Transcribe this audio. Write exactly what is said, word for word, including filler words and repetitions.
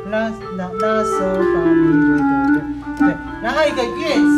拉拉拉手发咪瑞哆瑞，对，然后一个乐